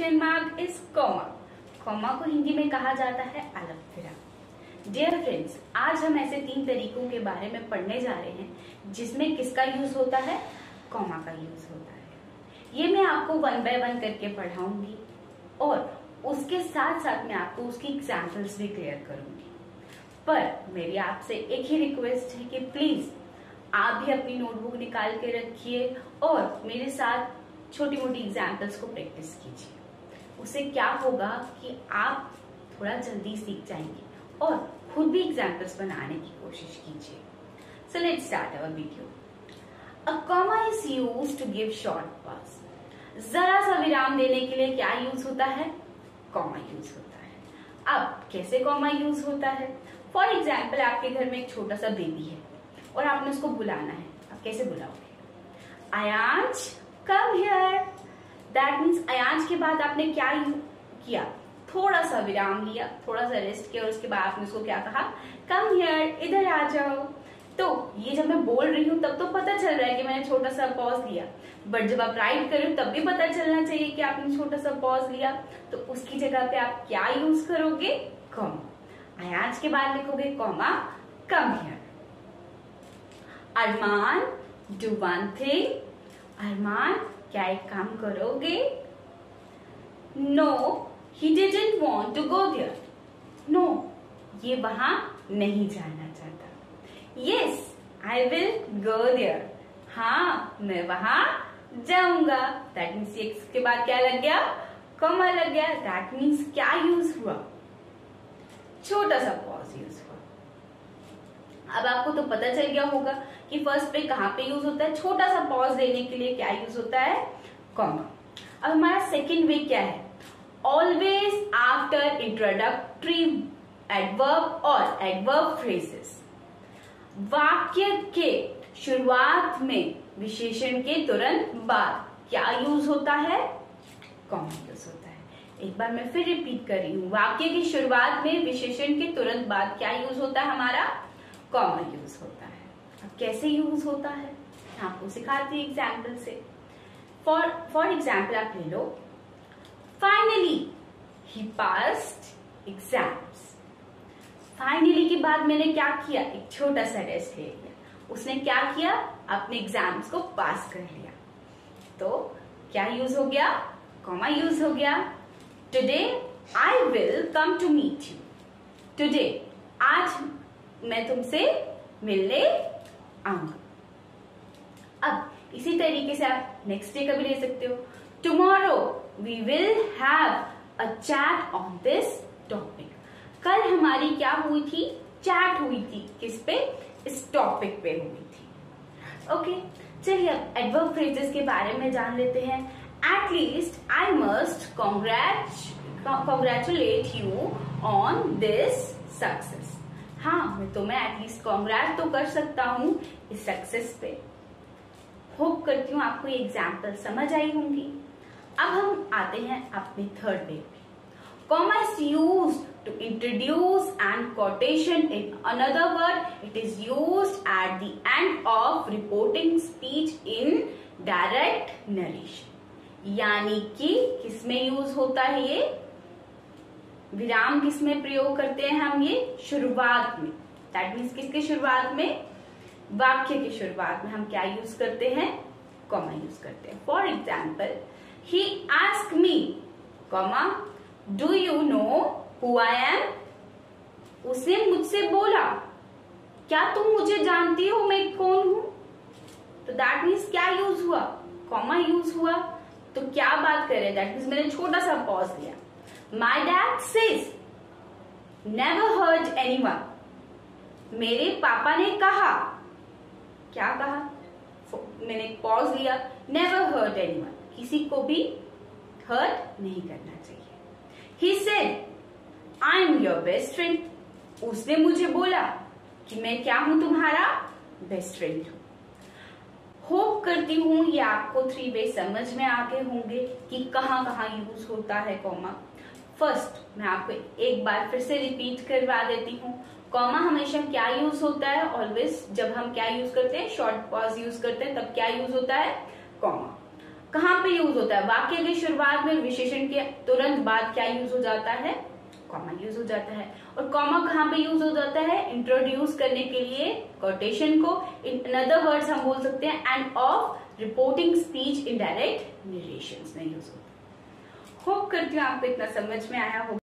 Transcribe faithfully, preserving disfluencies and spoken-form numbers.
Question mark is comma. Comma को हिंदी में कहा जाता है अलग विराम। डियर फ्रेंड्स, आज हम ऐसे तीन तरीकों के बारे में पढ़ने जा रहे हैं जिसमें किसका यूज होता है, कॉमा का यूज होता है। ये मैं आपको वन बाय वन करके पढ़ाऊंगी और उसके साथ साथ मैं आपको उसकी एग्जाम्पल्स भी क्लियर करूंगी। पर मेरी आपसे एक ही रिक्वेस्ट है कि प्लीज आप भी अपनी नोटबुक निकाल के रखिए और मेरे साथ छोटी मोटी एग्जाम्पल्स को प्रैक्टिस कीजिए। उससे क्या होगा कि आप थोड़ा जल्दी सीख जाएंगे और खुद भी एग्जाम्पल्स बनाने की कोशिश कीजिए। So let's start our video. A comma is used to give short pause. जरा सा विराम देने के लिए क्या यूज होता है, कॉमा यूज होता है। अब कैसे कॉमा यूज होता है? फॉर एग्जाम्पल, आपके घर में एक छोटा सा बेबी है और आपने उसको बुलाना है। आप कैसे बुलाओगे? Ayansh come here. That means Ayansh के बाद आपने क्या किया, थोड़ा सा विराम लिया, थोड़ा सा रेस्ट किया और उसके बाद आपने उसको क्या कहा, कम हियर, इधर आ जाओ। तो ये जब मैं बोल रही हूँ तब तो पता चल रहा है कि मैंने छोटा सा पॉज लिया, बट जब आप राइट कर रहे हो तब भी पता चलना चाहिए कि आपने छोटा सा पॉज लिया। तो उसकी जगह पे आप क्या यूज करोगे, कॉमा। अयांश के बाद लिखोगे comma, come here. Armaan do one thing. Armaan क्या एक काम करोगे? No he didn't want to go there. No, ये वहां नहीं जाना चाहता। Yes I will go there. हाँ, मैं वहां जाऊंगा। दैट मीन्स इसके बाद क्या लग गया, कॉमा लग गया। दैट मीन्स क्या यूज हुआ, छोटा सा पॉज यूज हुआ। अब आपको तो पता चल गया होगा कि फर्स्ट पे कहां पे यूज होता है, छोटा सा पॉज देने के लिए क्या यूज होता है, कॉमा। अब हमारा सेकेंड वे क्या है, ऑलवेज आफ्टर इंट्रोडक्टरी एडवर्ब और एडवर्ब फ्रेजेस। वाक्य के शुरुआत में विशेषण के तुरंत बाद क्या यूज होता है, कॉमा यूज होता है। एक बार मैं फिर रिपीट कर रही हूँ, वाक्य की शुरुआत में विशेषण के तुरंत बाद क्या यूज होता है हमारा, कॉमा यूज होता है। अब कैसे यूज होता है मैं आपको सिखाती हूँ एग्जाम्पल से। फॉर फॉर एग्जाम्पल आप ले लो, finally he passed exams. Finally के बाद मैंने क्या किया, एक छोटा सा रेस्ट ले लिया। उसने क्या किया, अपने एग्जाम्स को पास कर लिया। तो क्या यूज हो गया, कॉमा यूज हो गया। Today I will come to meet you. Today, आज मैं तुमसे मिलने आऊंगा। अब इसी तरीके से आप नेक्स्ट डे का भी ले सकते हो। Tomorrow we will have a chat on this topic. कल हमारी क्या हुई थी, चैट हुई थी। किस पे, इस टॉपिक पे हुई थी। ओके, चलिए अब एडवर्ब फ्रेजेस के बारे में जान लेते हैं। At least I must congratulate you on this success. हाँ, तो मैं एटलीस्ट कॉन्ग्रेट तो कर सकता हूँ इस सक्सेस पे। होप करती हूँ आपको ये एग्जाम्पल समझ आई होंगी। अब हम आते हैं अपने थर्ड वे पे। Comma is used to introduce and quotation in another word. It is used at the end of reporting speech in direct narration. यानी कि किसमें यूज होता है ये विराम, किसमें प्रयोग करते हैं हम ये, शुरुआत में। दैट मीन्स किसके शुरुआत में, वाक्य की शुरुआत में हम क्या यूज करते हैं, कॉमा यूज करते हैं। For example, he asked me, comma, do you know Who I am? उसने मुझसे बोला, क्या तुम मुझे जानती हो मैं कौन हूं? तो दैट मीन्स क्या यूज हुआ, कॉमा यूज हुआ। तो क्या बात कर रहे हैं, दैट मीन्स मैंने छोटा सा पॉज लिया। My dad says never hurt anyone. मेरे पापा ने कहा, क्या कहा, मैंने पॉज लिया, नेवर हर्ट एनीवन, किसी को भी हर्ट नहीं करना चाहिए। He said I am your best friend. उसने मुझे बोला कि मैं क्या हूं, तुम्हारा बेस्ट फ्रेंड हूं। होप करती हूं ये आपको थ्री वे समझ में आ गए होंगे कि कहां कहां यूज होता है कॉमा। फर्स्ट मैं आपको एक बार फिर से रिपीट करवा देती हूँ। कॉमा हमेशा क्या यूज होता है, ऑलवेज जब हम क्या यूज करते हैं, शॉर्ट पॉज यूज करते हैं, तब क्या यूज होता है, कॉमा। कहाँ पे यूज होता है? वाक्य की शुरुआत में विशेषण के तुरंत बाद क्या यूज हो जाता है? कॉमा यूज हो जाता है। और कॉमा कहाँ पे यूज हो जाता है? इंट्रोड्यूस करने के लिए कोटेशन को। इन अनदर वर्ड्स हम बोल सकते हैं end of reporting speech in direct narrations में यूज होता है। होप करती हूँ आपको इतना समझ में आया होगा।